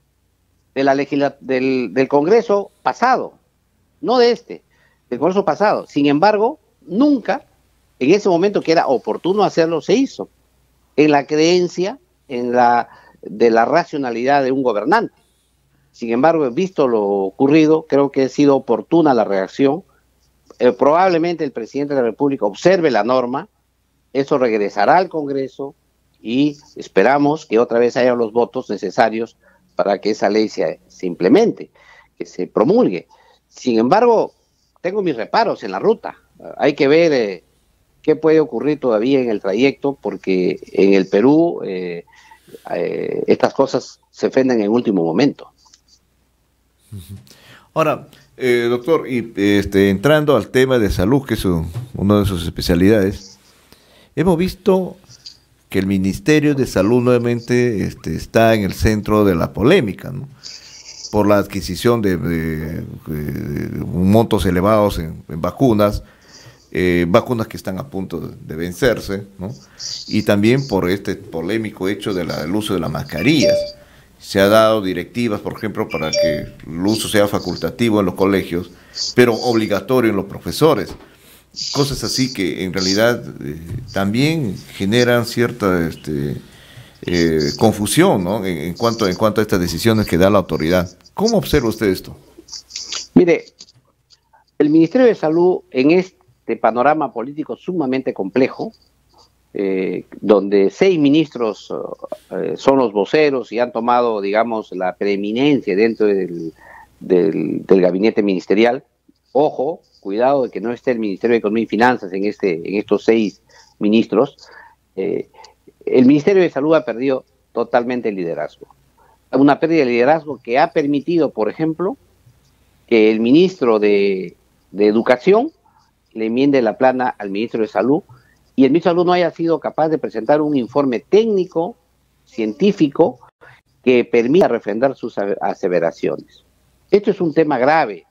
del Congreso pasado, no del Congreso pasado. Sin embargo, nunca, en ese momento que era oportuno hacerlo, se hizo, en la creencia de la racionalidad de un gobernante. Sin embargo, visto lo ocurrido, creo que ha sido oportuna la reacción. Probablemente el presidente de la República observe la norma, eso regresará al Congreso y esperamos que otra vez haya los votos necesarios para que esa ley se implemente, que se promulgue. Sin embargo, tengo mis reparos en la ruta. Hay que ver qué puede ocurrir todavía en el trayecto, porque en el Perú estas cosas se ofenden en último momento. Ahora, doctor, y entrando al tema de salud, que es una de sus especialidades, hemos visto que el Ministerio de Salud nuevamente está en el centro de la polémica, ¿no? Por la adquisición de montos elevados en vacunas, vacunas que están a punto de vencerse, ¿no? Y también por este polémico hecho del uso de las mascarillas. Se ha dado directivas, por ejemplo, para que el uso sea facultativo en los colegios, pero obligatorio en los profesores. Cosas así que en realidad también generan cierta confusión, ¿no? en cuanto a estas decisiones que da la autoridad. ¿Cómo observa usted esto? Mire, El Ministerio de Salud, en este panorama político sumamente complejo, donde 6 ministros son los voceros y han tomado, digamos, la preeminencia dentro del gabinete ministerial. Ojo, cuidado de que no esté el Ministerio de Economía y Finanzas en estos 6 ministros. El Ministerio de Salud ha perdido totalmente el liderazgo. Una pérdida de liderazgo que ha permitido, por ejemplo, que el ministro de Educación le enmiende la plana al ministro de Salud, y el ministro de Salud no haya sido capaz de presentar un informe técnico, científico, que permita refrendar sus aseveraciones. Esto es un tema grave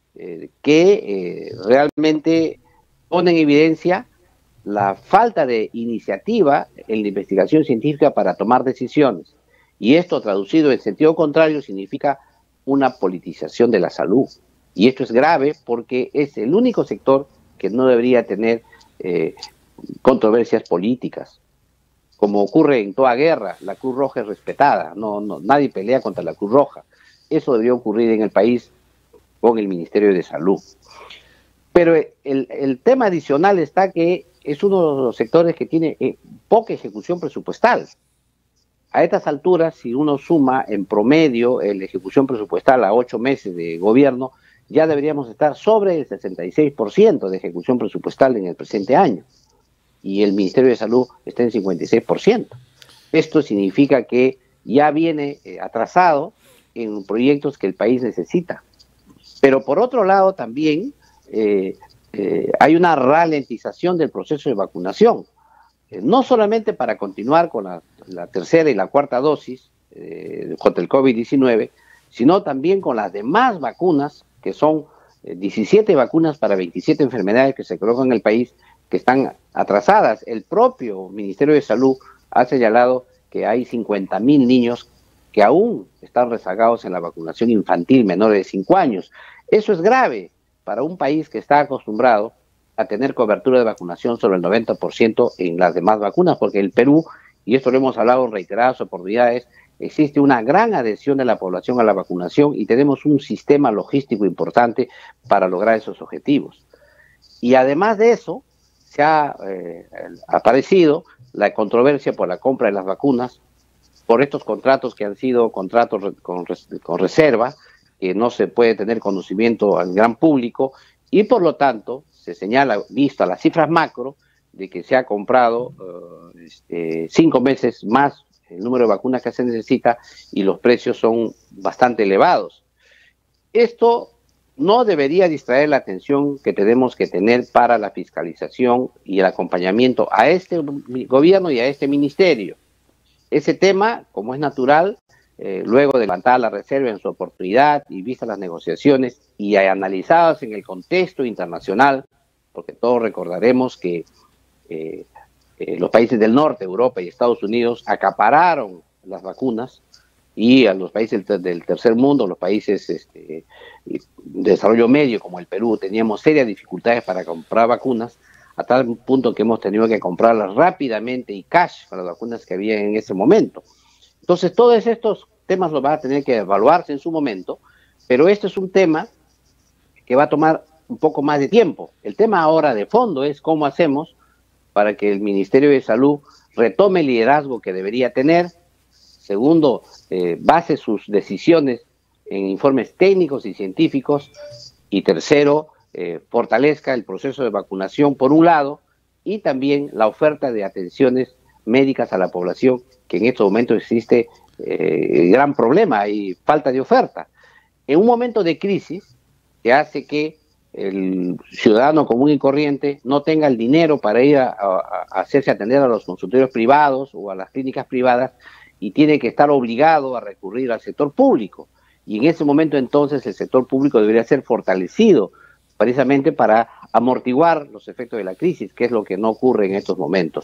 que realmente pone en evidencia la falta de iniciativa en la investigación científica para tomar decisiones. Y esto, traducido en sentido contrario, significa una politización de la salud. Y esto es grave porque es el único sector que no debería tener controversias políticas. Como ocurre en toda guerra, la Cruz Roja es respetada, nadie pelea contra la Cruz Roja. Eso debería ocurrir en el país con el Ministerio de Salud. Pero el tema adicional está que es uno de los sectores que tiene poca ejecución presupuestal. A estas alturas, si uno suma en promedio la ejecución presupuestal a 8 meses de gobierno, ya deberíamos estar sobre el 66% de ejecución presupuestal en el presente año. Y el Ministerio de Salud está en 56%. Esto significa que ya viene atrasado en proyectos que el país necesita. Pero por otro lado también hay una ralentización del proceso de vacunación. No solamente para continuar con la tercera y la cuarta dosis contra el COVID-19, sino también con las demás vacunas, que son 17 vacunas para 27 enfermedades que se colocan en el país, que están atrasadas. El propio Ministerio de Salud ha señalado que hay 50.000 niños que aún están rezagados en la vacunación infantil menores de 5 años. Eso es grave para un país que está acostumbrado a tener cobertura de vacunación sobre el 90% en las demás vacunas, porque el Perú, y esto lo hemos hablado en reiteradas oportunidades, existe una gran adhesión de la población a la vacunación y tenemos un sistema logístico importante para lograr esos objetivos. Y además de eso, se ha aparecido la controversia por la compra de las vacunas, por estos contratos que han sido contratos con reserva, que no se puede tener conocimiento al gran público, y por lo tanto se señala, visto a las cifras macro, de que se ha comprado 5 meses más el número de vacunas que se necesita y los precios son bastante elevados. Esto no debería distraer la atención que tenemos que tener para la fiscalización y el acompañamiento a este gobierno y a este ministerio. Ese tema, como es natural, luego de levantar la reserva en su oportunidad y vistas las negociaciones y analizadas en el contexto internacional, porque todos recordaremos que los países del norte, Europa y Estados Unidos, acapararon las vacunas, y a los países del tercer mundo, los países de desarrollo medio como el Perú, teníamos serias dificultades para comprar vacunas, a tal punto que hemos tenido que comprarlas rápidamente y cash para las vacunas que había en ese momento. Entonces, todos estos temas los va a tener que evaluarse en su momento, pero este es un tema que va a tomar un poco más de tiempo. El tema ahora de fondo es cómo hacemos para que el Ministerio de Salud retome el liderazgo que debería tener. Segundo, base sus decisiones en informes técnicos y científicos. Y tercero, fortalezca el proceso de vacunación por un lado, y también la oferta de atenciones médicas a la población, que en estos momentos existe gran problema y falta de oferta. En un momento de crisis que hace que el ciudadano común y corriente no tenga el dinero para ir a hacerse atender a los consultorios privados o a las clínicas privadas, y tiene que estar obligado a recurrir al sector público. Y en ese momento entonces el sector público debería ser fortalecido precisamente para amortiguar los efectos de la crisis, que es lo que no ocurre en estos momentos.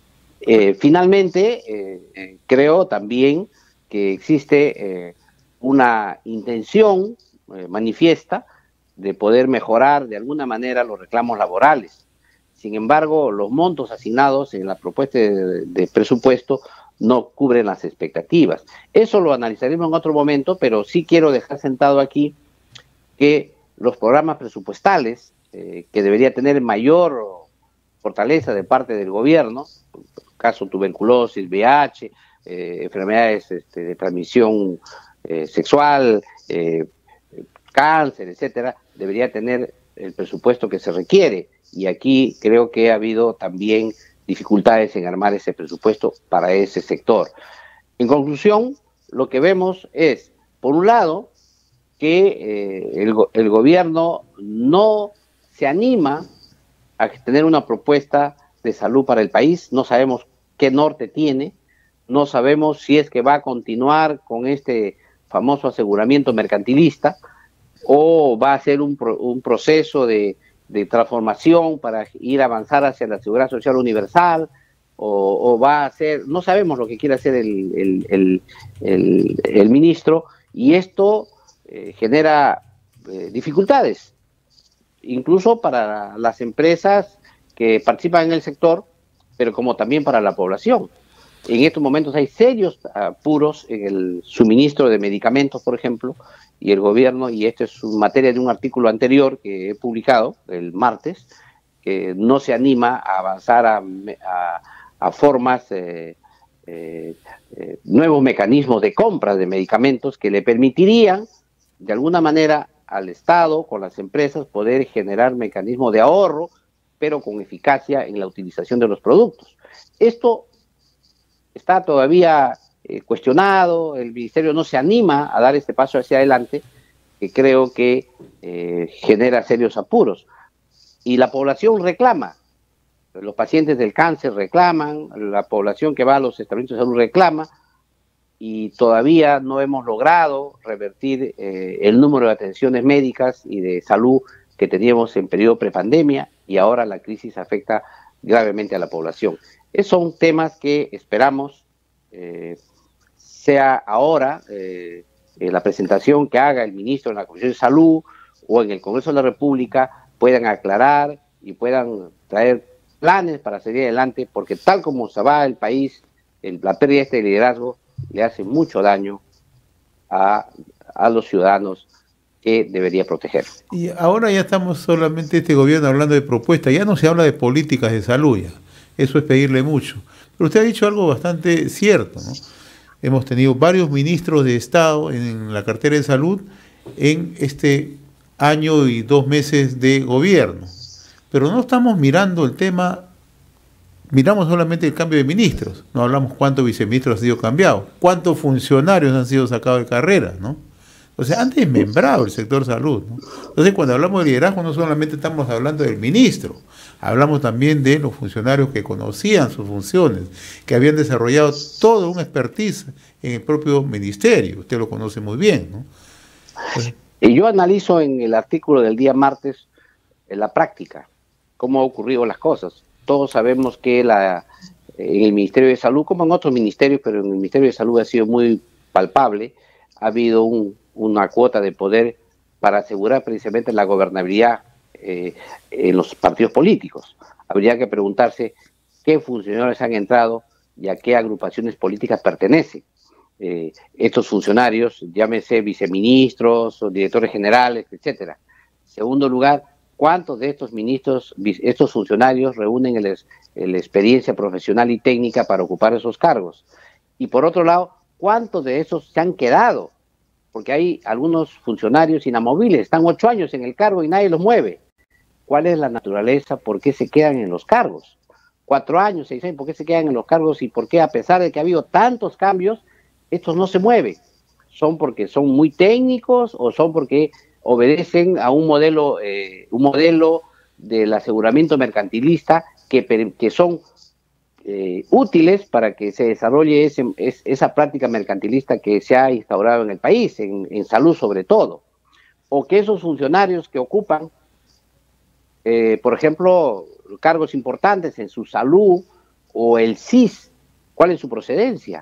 Finalmente, creo también que existe una intención manifiesta de poder mejorar de alguna manera los reclamos laborales. Sin embargo, los montos asignados en la propuesta de presupuesto no cubren las expectativas. Eso lo analizaremos en otro momento, pero sí quiero dejar sentado aquí que los programas presupuestales, que debería tener mayor fortaleza de parte del gobierno, caso tuberculosis, VIH, enfermedades de transmisión sexual, cáncer, etcétera, debería tener el presupuesto que se requiere. Y aquí creo que ha habido también dificultades en armar ese presupuesto para ese sector. En conclusión, lo que vemos es, por un lado, que el gobierno no se anima a tener una propuesta de salud para el país, no sabemos qué norte tiene, no sabemos si es que va a continuar con este famoso aseguramiento mercantilista o va a ser un proceso de transformación para ir a avanzar hacia la seguridad social universal, o va a ser, no sabemos lo que quiere hacer el ministro, y esto genera dificultades, incluso para las empresas que participan en el sector, pero como también para la población. En estos momentos hay serios apuros en el suministro de medicamentos, por ejemplo, y el gobierno, y esto es materia de un artículo anterior que he publicado el martes, que no se anima a avanzar a formas, nuevos mecanismos de compra de medicamentos que le permitirían, de alguna manera, al Estado, con las empresas, poder generar mecanismos de ahorro, pero con eficacia en la utilización de los productos. Esto está todavía cuestionado, el Ministerio no se anima a dar este paso hacia adelante, que creo que genera serios apuros. Y la población reclama, los pacientes del cáncer reclaman, la población que va a los establecimientos de salud reclama, y todavía no hemos logrado revertir el número de atenciones médicas y de salud que teníamos en periodo prepandemia, y ahora la crisis afecta gravemente a la población. Esos son temas que esperamos sea ahora la presentación que haga el ministro en la Comisión de Salud o en el Congreso de la República puedan aclarar y puedan traer planes para seguir adelante, porque tal como se va el país, la pérdida de este liderazgo le hace mucho daño a los ciudadanos que debería proteger. Y ahora ya estamos solamente este gobierno hablando de propuestas, ya no se habla de políticas de salud ya. Eso es pedirle mucho. Pero usted ha dicho algo bastante cierto, ¿no? Hemos tenido varios ministros de Estado en la cartera de salud en este año y 2 meses de gobierno. Pero no estamos mirando el tema, miramos solamente el cambio de ministros. No hablamos cuántos viceministros han sido cambiados, cuántos funcionarios han sido sacados de carrera, ¿no? O sea, han desmembrado el sector salud, ¿no? Entonces, cuando hablamos de liderazgo, no solamente estamos hablando del ministro, hablamos también de los funcionarios que conocían sus funciones, que habían desarrollado todo un expertise en el propio ministerio. Usted lo conoce muy bien, ¿no? Entonces, y yo analizo en el artículo del día martes en la práctica, cómo han ocurrido las cosas. Todos sabemos que en el Ministerio de Salud, como en otros ministerios, pero en el Ministerio de Salud ha sido muy palpable, ha habido una cuota de poder para asegurar precisamente la gobernabilidad en los partidos políticos. Habría que preguntarse qué funcionarios han entrado y a qué agrupaciones políticas pertenecen. Estos funcionarios, llámese viceministros o directores generales, etcétera. Segundo lugar, ¿cuántos de estos ministros, estos funcionarios reúnen la experiencia profesional y técnica para ocupar esos cargos? Y por otro lado, ¿cuántos de esos se han quedado? Porque hay algunos funcionarios inamovibles, están 8 años en el cargo y nadie los mueve. ¿Cuál es la naturaleza? ¿Por qué se quedan en los cargos? 4 años, 6 años, ¿por qué se quedan en los cargos? Y por qué, a pesar de que ha habido tantos cambios, estos no se mueven. ¿Son porque son muy técnicos o son porque obedecen a un modelo del aseguramiento mercantilista que son útiles para que se desarrolle esa práctica mercantilista que se ha instaurado en el país, en salud sobre todo? O que esos funcionarios que ocupan, por ejemplo, cargos importantes en su salud o el CIS, ¿cuál es su procedencia?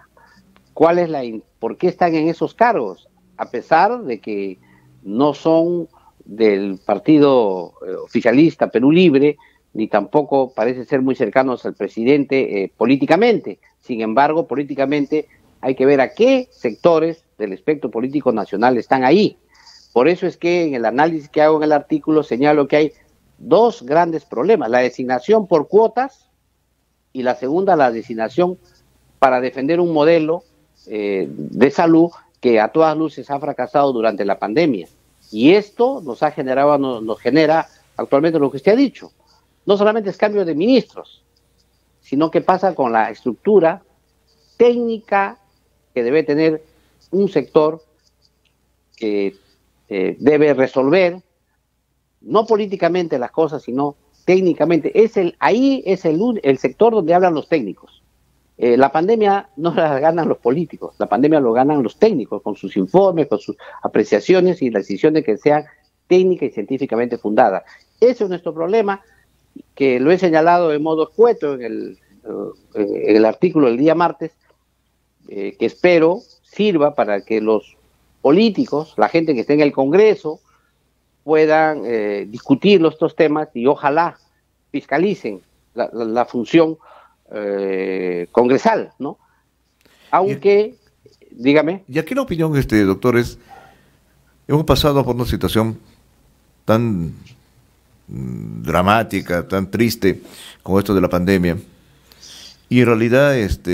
¿Por qué están en esos cargos? A pesar de que no son del partido oficialista Perú Libre, ni tampoco parece ser muy cercanos al presidente políticamente. Sin embargo, políticamente hay que ver a qué sectores del espectro político nacional están ahí, Por eso es que en el análisis que hago en el artículo señalo que hay dos grandes problemas: la designación por cuotas y la segunda, la designación para defender un modelo de salud que a todas luces ha fracasado durante la pandemia. Y esto nos genera actualmente lo que usted ha dicho. No solamente es cambio de ministros, sino que pasa con la estructura técnica que debe tener un sector que debe resolver, no políticamente las cosas, sino técnicamente. Ahí es el sector donde hablan los técnicos. La pandemia no la ganan los políticos, la pandemia lo ganan los técnicos, con sus informes, con sus apreciaciones y las decisiones que sean técnicas y científicamente fundadas. Ese es nuestro problema, que lo he señalado de modo escueto en el artículo del día martes, que espero sirva para que los políticos, la gente que esté en el Congreso, puedan discutir estos temas y ojalá fiscalicen la función congresal, ¿no? Aunque, dígame. Y aquí la opinión, doctor, hemos pasado por una situación tan dramática, tan triste como esto de la pandemia, y en realidad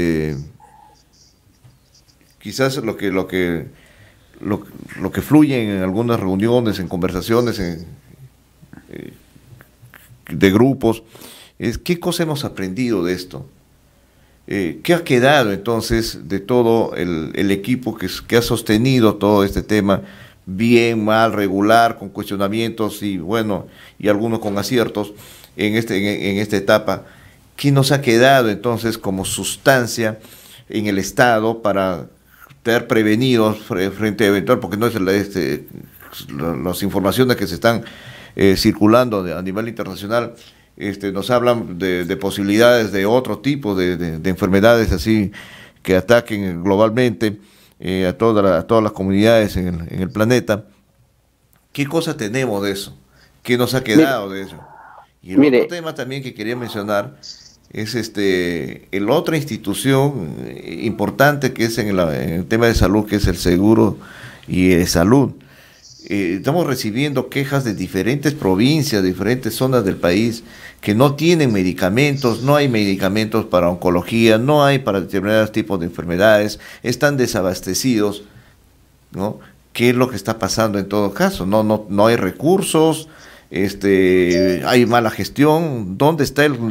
quizás lo que fluye en algunas reuniones, en conversaciones de grupos, es qué cosa hemos aprendido de esto. ¿Qué ha quedado entonces de todo el equipo que ha sostenido todo este tema, bien, mal, regular, con cuestionamientos y bueno, y algunos con aciertos en esta etapa? ¿Qué nos ha quedado entonces como sustancia en el Estado para estar prevenidos frente a eventual, porque no es las informaciones que se están circulando a nivel internacional, nos hablan de posibilidades de otro tipo de enfermedades así que ataquen globalmente a todas las comunidades en el planeta? ¿Qué cosa tenemos de eso? ¿Qué nos ha quedado de eso? Y el otro tema también que quería mencionar es el otra institución importante que es en el tema de salud, que es el seguro y de salud. Estamos recibiendo quejas de diferentes provincias, diferentes zonas del país, que no tienen medicamentos, no hay medicamentos para oncología, no hay para determinados tipos de enfermedades, están desabastecidos, ¿no? ¿Qué es lo que está pasando en todo caso? No hay recursos, hay mala gestión. ¿Dónde está el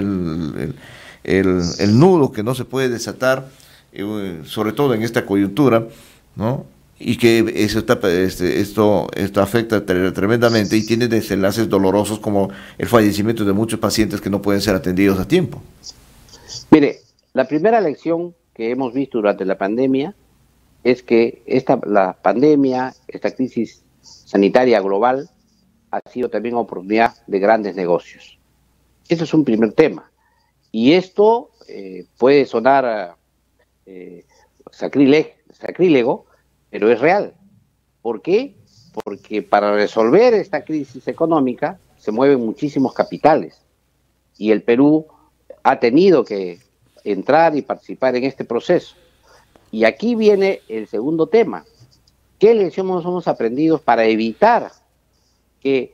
nudo que no se puede desatar, sobre todo en esta coyuntura, ¿no? Y que esto afecta tremendamente y tiene desenlaces dolorosos como el fallecimiento de muchos pacientes que no pueden ser atendidos a tiempo. Mire, la primera lección que hemos visto durante la pandemia es que la pandemia, esta crisis sanitaria global, ha sido también oportunidad de grandes negocios. Ese es un primer tema. Y esto puede sonar sacrílego, pero es real. ¿Por qué? Porque para resolver esta crisis económica se mueven muchísimos capitales. Y el Perú ha tenido que entrar y participar en este proceso. Y aquí viene el segundo tema. ¿Qué lecciones hemos aprendido para evitar que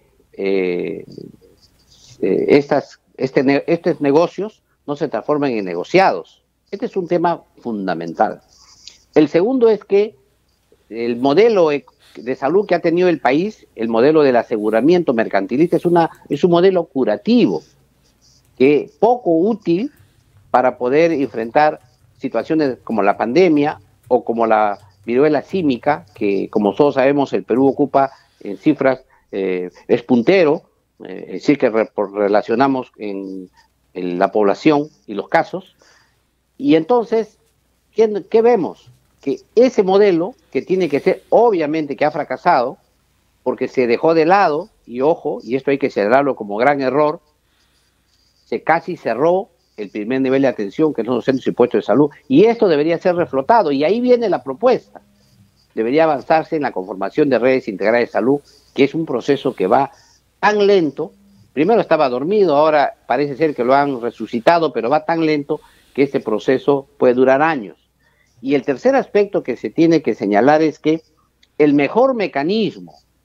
estos negocios no se transformen en negociados? Este es un tema fundamental. El segundo es que el modelo de salud que ha tenido el país, el modelo del aseguramiento mercantilista, es un modelo curativo, que poco útil para poder enfrentar situaciones como la pandemia o como la viruela símica, que como todos sabemos el Perú ocupa en cifras, es puntero, es decir, que relacionamos en la población y los casos. Y entonces, ¿qué vemos? Que ese modelo, que tiene que ser, obviamente que ha fracasado, porque se dejó de lado, y ojo, y esto hay que señalarlo como gran error, se casi cerró el primer nivel de atención, que son los centros y puestos de salud, y esto debería ser reflotado, y ahí viene la propuesta. Debería avanzarse en la conformación de redes integrales de salud, que es un proceso que va tan lento. Primero estaba dormido, ahora parece ser que lo han resucitado, pero va tan lento que este proceso puede durar años. Y el tercer aspecto que se tiene que señalar es que el mejor mecanismo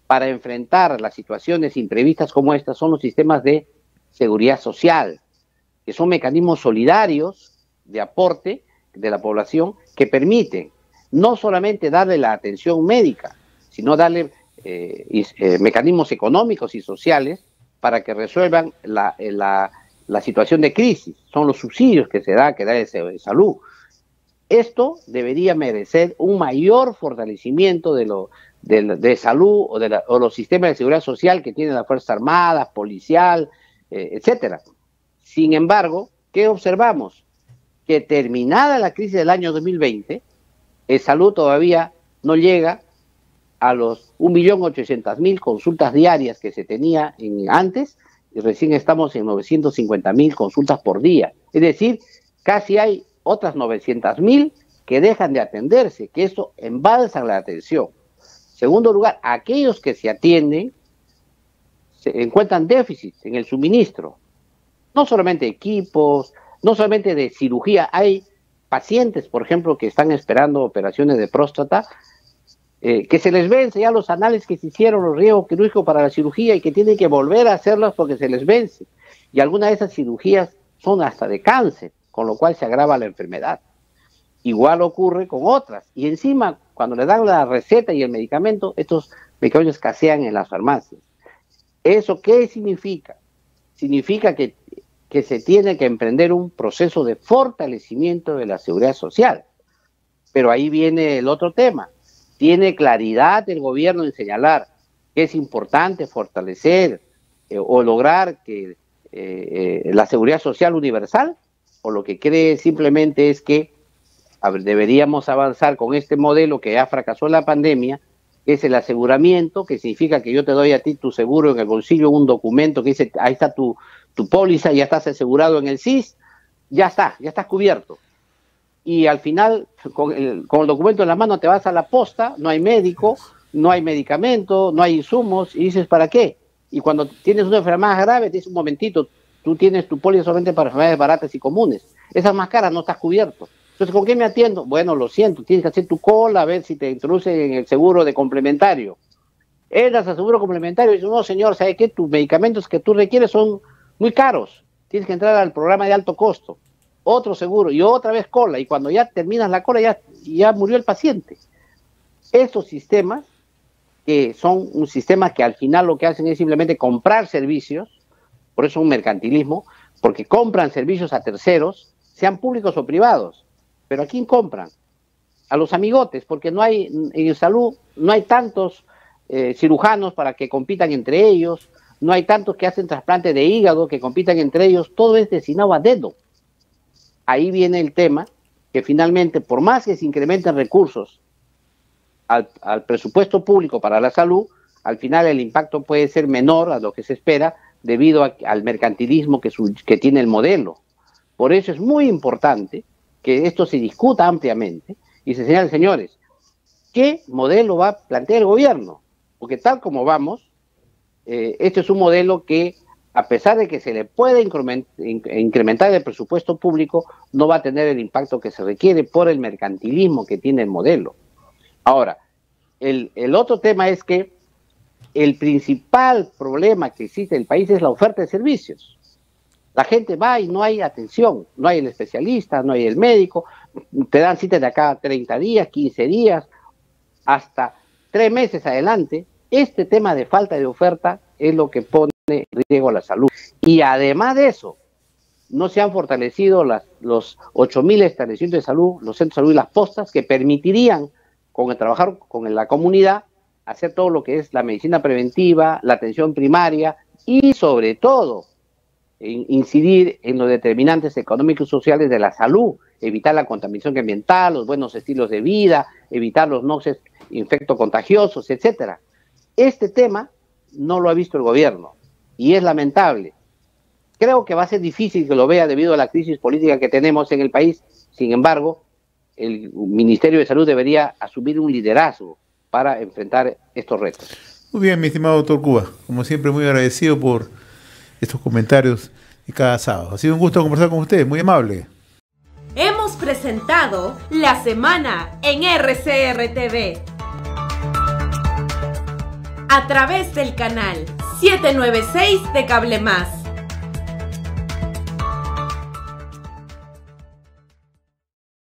para enfrentar las situaciones imprevistas como estas son los sistemas de seguridad social, que son mecanismos solidarios de aporte de la población que permiten no solamente darle la atención médica, sino darle mecanismos económicos y sociales para que resuelvan la situación de crisis. Son los subsidios que da de salud. Esto debería merecer un mayor fortalecimiento de salud o los sistemas de seguridad social que tienen las Fuerzas Armadas, policial, etcétera. Sin embargo, ¿qué observamos? Que terminada la crisis del año 2020, el salud todavía no llega a los 1.800.000 consultas diarias que se tenía antes, y recién estamos en 950.000 consultas por día. Es decir, casi hay otras 900.000 que dejan de atenderse, que eso embalsa la atención. Segundo lugar, aquellos que se atienden se encuentran déficits en el suministro, no solamente de equipos, no solamente de cirugía. Hay pacientes, por ejemplo, que están esperando operaciones de próstata, que se les vence ya los análisis que se hicieron, los riesgos quirúrgicos para la cirugía, y que tienen que volver a hacerlas porque se les vence. Y algunas de esas cirugías son hasta de cáncer, con lo cual se agrava la enfermedad. Igual ocurre con otras. Y encima, cuando le dan la receta y el medicamento, estos medicamentos escasean en las farmacias. ¿Eso qué significa? Significa que se tiene que emprender un proceso de fortalecimiento de la seguridad social. Pero ahí viene el otro tema. ¿Tiene claridad el gobierno en señalar que es importante fortalecer o lograr que la seguridad social universal? ¿O lo que cree simplemente es que deberíamos avanzar con este modelo que ya fracasó en la pandemia, que es el aseguramiento, que significa que yo te doy a ti tu seguro en el bolsillo, un documento que dice, ahí está tu póliza, ya estás asegurado en el SIS, ya estás cubierto. Y al final, con el documento en la mano, te vas a la posta, no hay médico, no hay medicamento, no hay insumos, y dices, ¿para qué? Y cuando tienes una enfermedad más grave, te dices, un momentito, tú tienes tu póliza solamente para enfermedades baratas y comunes. Esas más caras no estás cubierto. Entonces, ¿con qué me atiendo? Bueno, lo siento, tienes que hacer tu cola, a ver si te introducen en el seguro de complementario. Entras al seguro complementario y dices, no, señor, ¿sabe qué? Tus medicamentos que tú requieres son muy caros. Tienes que entrar al programa de alto costo. Otro seguro y otra vez cola. Y cuando ya terminas la cola, ya murió el paciente. Estos sistemas, que son un sistema que al final lo que hacen es simplemente comprar servicios, por eso es un mercantilismo, porque compran servicios a terceros, sean públicos o privados. ¿Pero a quién compran? A los amigotes, porque no hay, en salud no hay tantos cirujanos para que compitan entre ellos, no hay tantos que hacen trasplante de hígado que compitan entre ellos, todo es destinado a dedo. Ahí viene el tema, que finalmente, por más que se incrementen recursos al presupuesto público para la salud, al final el impacto puede ser menor a lo que se espera debido al mercantilismo que tiene el modelo. Por eso es muy importante que esto se discuta ampliamente y se señale, señores, ¿qué modelo va a plantear el gobierno? Porque tal como vamos, este es un modelo que, a pesar de que se le puede incrementar el presupuesto público, no va a tener el impacto que se requiere por el mercantilismo que tiene el modelo. Ahora, el otro tema es que el principal problema que existe en el país es la oferta de servicios. La gente va y no hay atención, no hay el especialista, no hay el médico, te dan citas de acá a 30 días, 15 días, hasta 3 meses adelante. Este tema de falta de oferta es lo que pone en riesgo la salud. Y además de eso, no se han fortalecido los 8.000 establecimientos de salud, los centros de salud y las postas que permitirían, trabajar con la comunidad, hacer todo lo que es la medicina preventiva, la atención primaria y sobre todo incidir en los determinantes económicos y sociales de la salud, evitar la contaminación ambiental, los buenos estilos de vida, evitar los noxes infectocontagiosos, etcétera. Este tema no lo ha visto el gobierno y es lamentable. Creo que va a ser difícil que lo vea debido a la crisis política que tenemos en el país. Sin embargo, el Ministerio de Salud debería asumir un liderazgo para enfrentar estos retos. Muy bien, mi estimado doctor Cuba. Como siempre, muy agradecido por estos comentarios de cada sábado. Ha sido un gusto conversar con usted, muy amable. Hemos presentado La Semana en RCR TV. a través del canal 796 de Cable Más.